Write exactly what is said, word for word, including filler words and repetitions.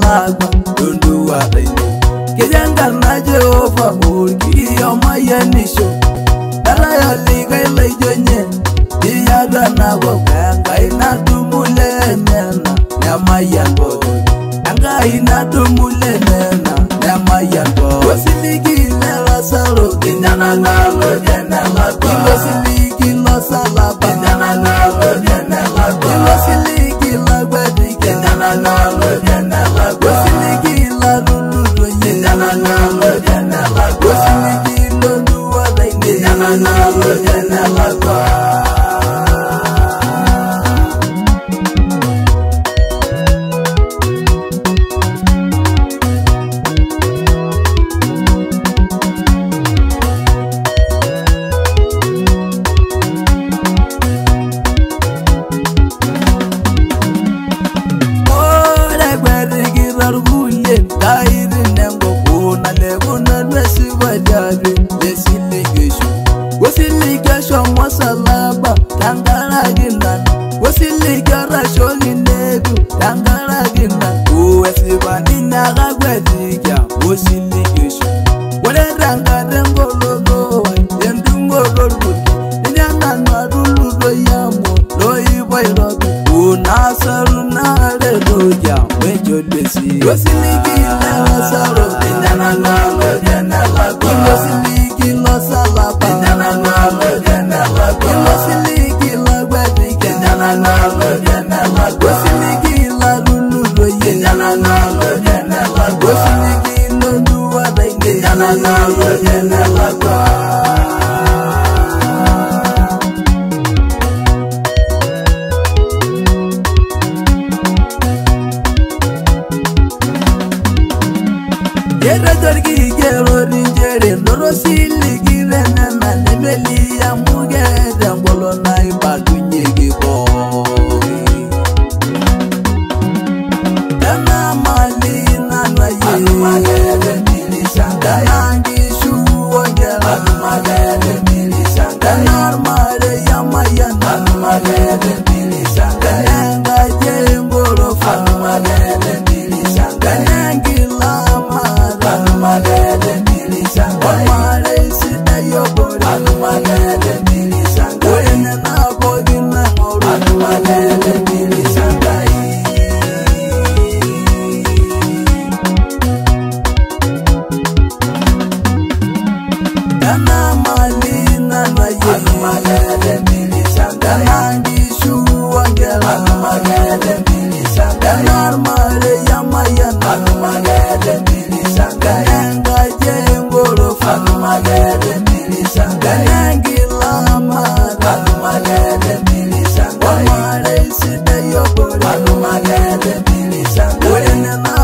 salagba dundu wadaini Kijangar na Jehova urki yoma yanisho Dara ya liga ilai jonye Diyaga na wabanga ina dumule nena Nyama yango Anga ina dumule nena Nyama yango Wasiligi nela saro Kinjana nalo jene lago Wasiligi lo salaba Kinjana nalo jene lago Wasiligi lagwadi Kinjana nalo jene lago Wasiligi la rulu Kinjana nalo jene lago Wasiligi lo duwa daini Kinjana nalo jene lago Salaba, tangara ginan, wasiligara shoni nedu, tangara ginan, uwesibani nagagwediga, wasiligishu, wale ranga dengolo, yendungo lulu, nyanga narulu doyamo, loyi bayrobi, unasaru nare doja, wejolesi, wasiligila saro, indana nalo jena lago, wasiligila salaba, indana nalo jena lago, wasiligila gwediga, indana nalo jena lago, wasiligila lulu, indana nalo jena lago, wasiligila duwa daini, indana nalo jena lago. Yera jorgi gero rinjere loro sili gire nana nemeli ya muge dambolo na ibadu nyegi boy Dana mali nana ye Anumagere mili shanga Nangi shuwa ngera Anumagere mili shanga Dana armare ya mayana Anumagere mili shanga Nenga jengoro fa Anumagere mili shanga Nengi lama Anumagere mili shanga Amare sida yobori Anumagere mili shanga Wene na bodi na moro Anumagere mili shanga Dana mali na na ye Anumagere mili shanga Nangi shuwa ngela Anumagere mili shanga Dana armare ya mayana Anumagere mili shanga Nenga jengoro fa Anumagere mili shanga Nengi lama Anumagere mili shanga Amare sida yobori Anumagere mili shanga Wene na